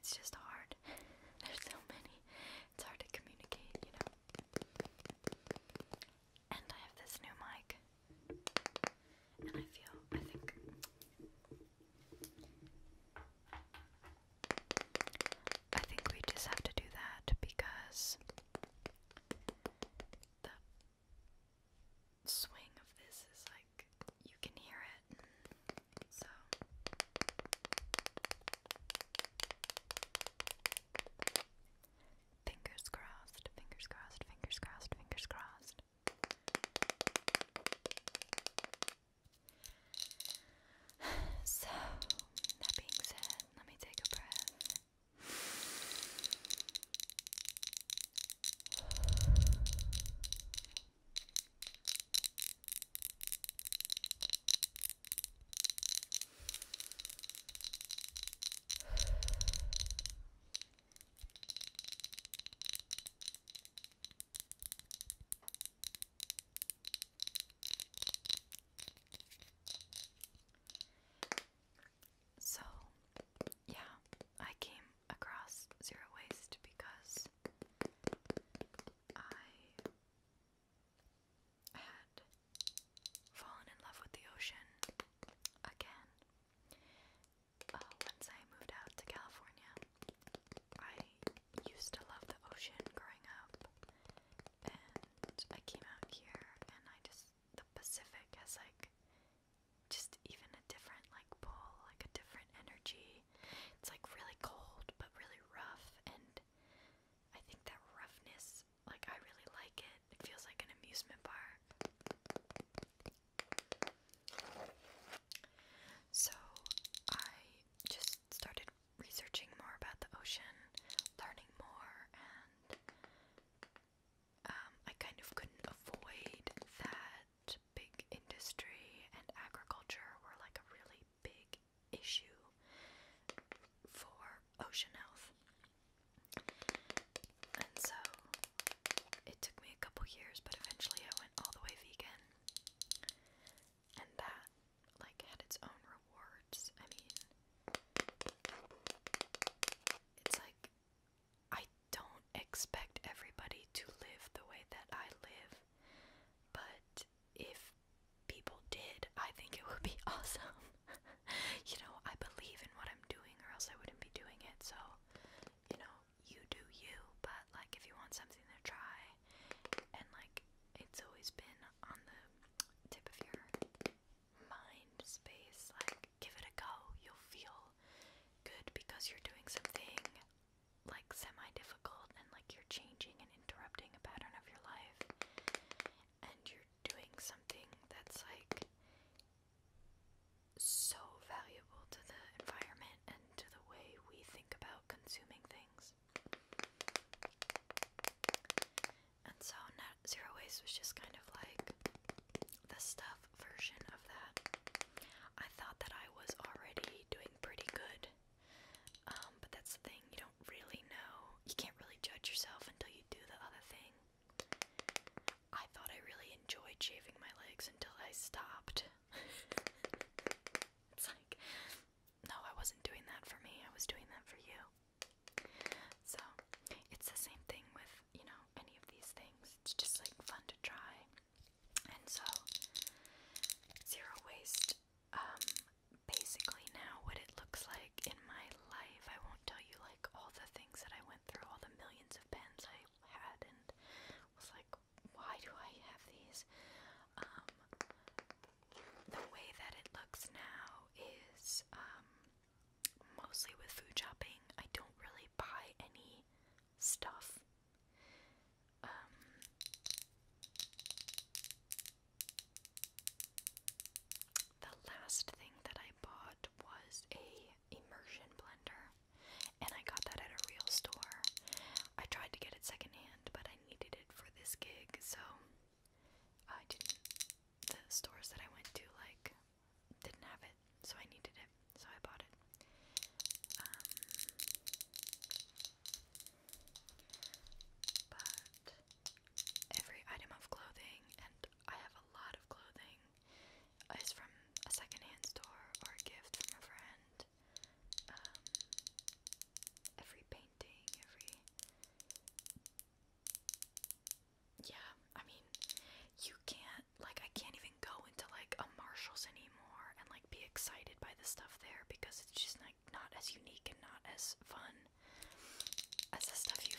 it's just hard. There's so many. It's hard to communicate, you know. And I have this new mic. And I think we just have to do that because the swing of this is like, you can hear it. So fingers crossed, fingers crossed, fingers crossed, fingers crossed. So, that being said, let me take a breath. So, yeah, I came across zero waste because I had fallen in love with the ocean again. Once I moved out to California, I used to love the ocean growing up, and I came out here and the Pacific has like just even a different like pull, like a different energy. It's like really cold but really rough, and I think that roughness, like, I really like it. It feels like an amusement park. So I just started researching more about the ocean, learning more, and I kind of couldn't avoid that big industry and agriculture were like a really big issue for ocean health. And so it took me a couple years, but eventually I went all the way vegan. And that like had its own rewards. I mean, it's like, I don't expect everybody to live the way that I live, but if people did, I think it would be awesome. You know, I believe in what I'm doing, or else I wouldn't be doing it. So, you know, you do you, but like if you want something to try, and like it's always been on the tip of your mind space, like give it a go. You'll feel good because you're doing something like semi-difficult, and like you're changing and interrupting a pattern of your life, and you're doing something that's like so valuable to the environment and to the way we think about consuming things. And so zero waste was just kind of like the stuff version of that. I thought that I was already doing pretty good, but that's the thing, you don't really know. You can't really judge yourself until you do the other thing. I thought I really enjoyed shaving my legs until I stopped. It's like, no, I wasn't doing that for me, I was doing that for you. So, it's the same thing with, you know, any of these things. It's just like fun to try.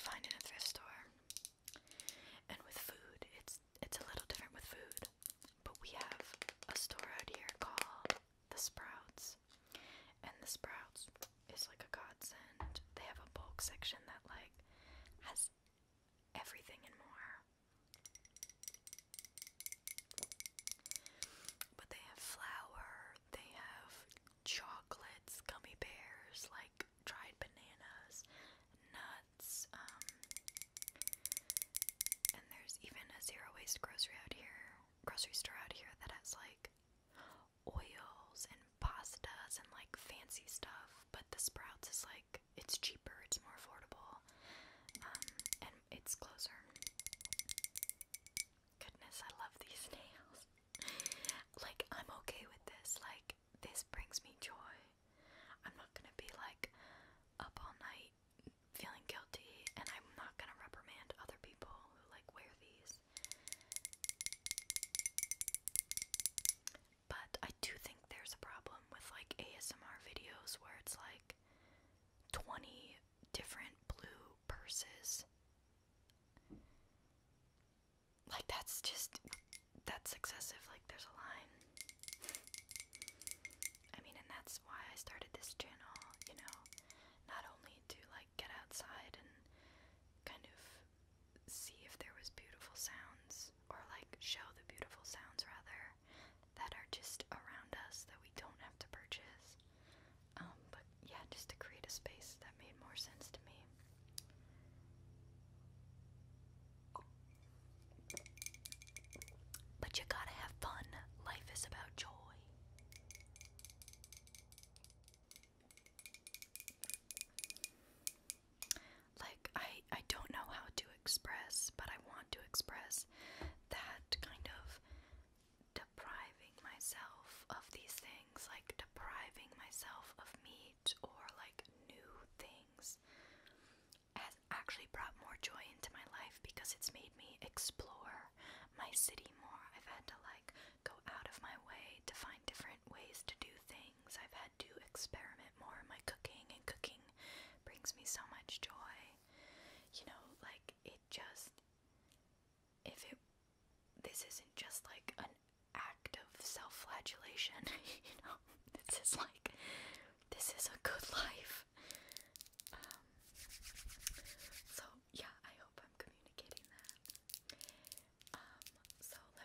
find in a thrift store. And with food, it's a little different with food. But we have a store out here called The Sprouts. And The Sprouts is like a godsend. They have a bulk section that like has everything and more. But they have flour, they have chocolates, gummy bears, like dried bananas, nuts, and there's even a zero waste grocery store out here that has like oils and pastas and like fancy stuff. But The Sprouts is like, it's cheaper, it's more affordable, and it's closer. Goodness, I love these nails. Like, I'm okay with this. Like, this brings me joy. I'm not gonna be like up all night feeling guilty, and I'm not gonna reprimand other people who like wear these. But I do think there's a problem with like ASMR videos where it's like 20 different blue purses. Like, that's excessive. Like, there's a line. I mean, and that's why I started this channel, you know, not only to like get outside and kind of see if there was beautiful sounds, or like show the beautiful sounds rather, that are just around us that we don't have to purchase. But yeah, just to create a space that made more sense to me. But you gotta have fun. Life is about joy. Like, I don't know how to express, but I want to express that kind of depriving myself of these things, like depriving myself of meat or like new things, has actually brought more joy into my life because it's made me explore my city more. I've had to like go out of my way to find different ways to do things. I've had to experiment more in my cooking, and cooking brings me so much joy. You know, like, this isn't just like an act of self-flagellation, you know, this is a good life. So yeah, I hope I'm communicating that. So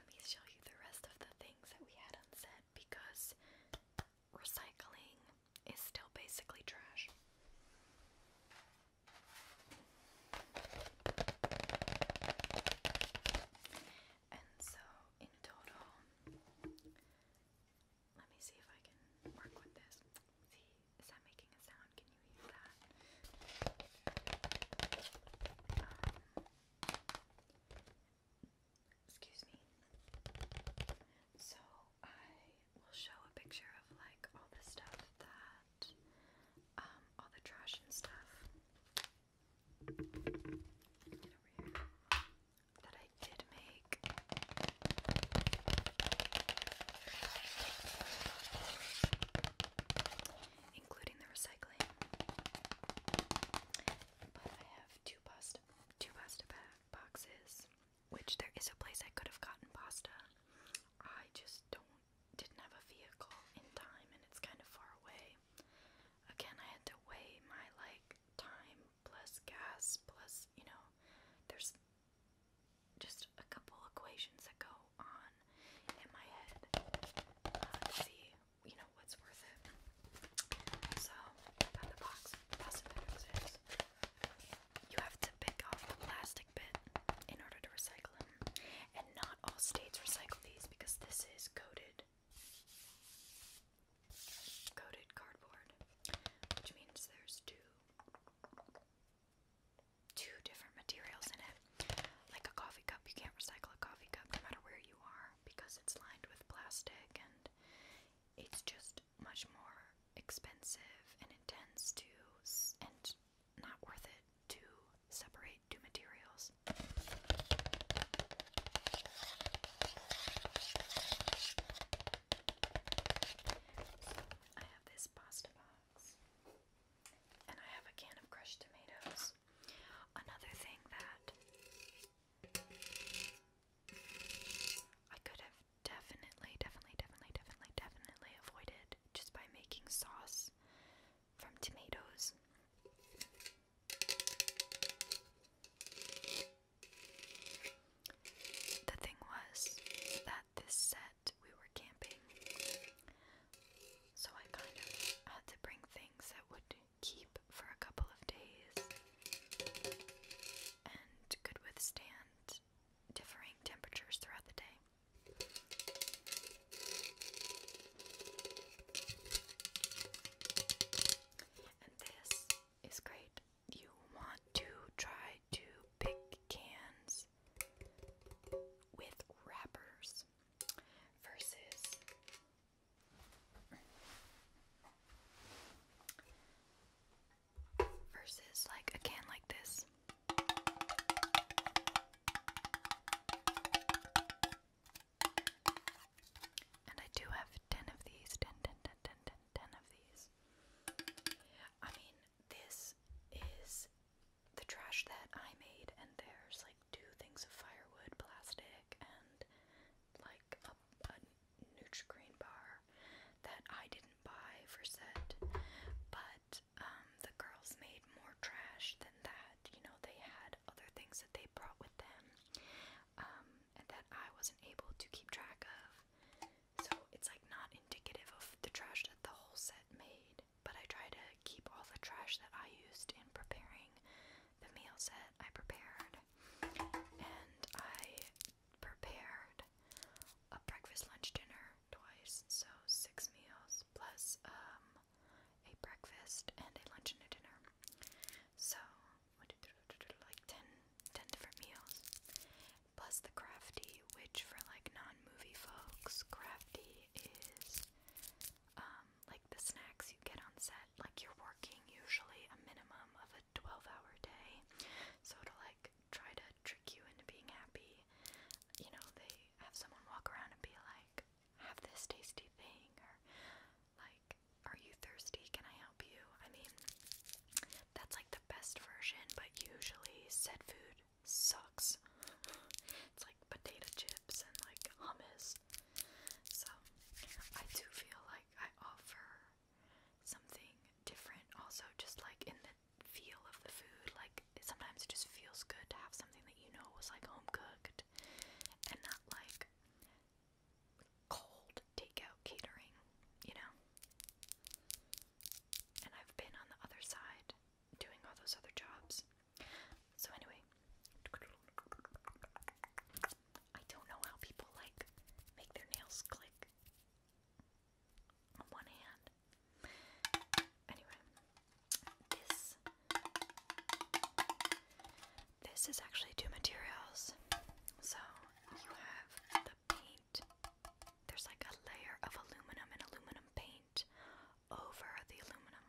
this is actually two materials. So you have the paint. There's like a layer of aluminum and aluminum paint over the aluminum.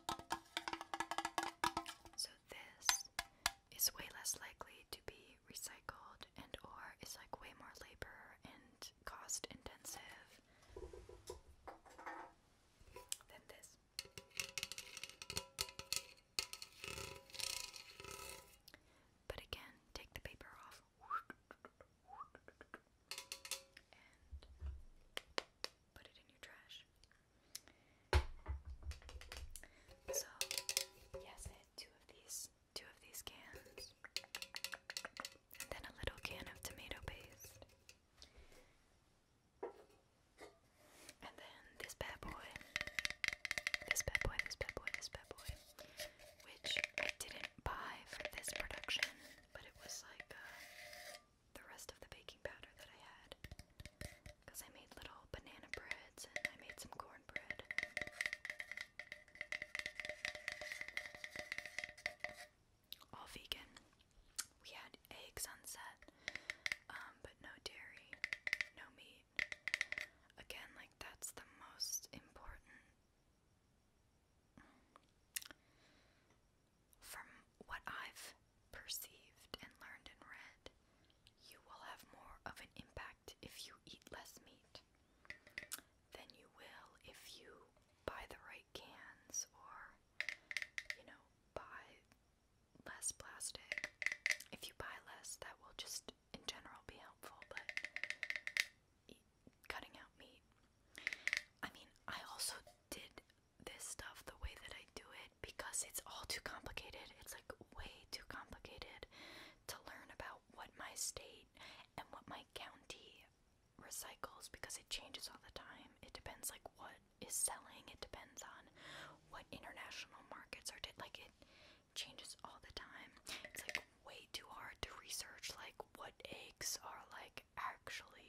So this is way less likely to be recycled and or is like way more labor and cost intensive than this. But again, take the paper off and put it in your trash. So, yes, I had two of these cans, and then a little can of tomato paste, and then this bad boy, which I didn't buy for this production, but it was like the rest of the baking powder that I had, because I made little banana breads and I made some cornbread. All vegan. We had eggs on set, but no dairy, no meat. Again, like that's the most important. From what I've perceived and learned and read, you will have more of an impact if you eat less meat than you will if you buy the right cans or, buy less plastic. If you buy less, that will just in general be helpful, but cutting out meat. I mean, I also did this stuff the way that I do it because it's all too complicated. It's like way too complicated to learn about what my state and what my county recycles because it changes all the time. It depends like what is selling. It depends on what international markets are like it changes all the time. It's like way too hard to research like what eggs are like actually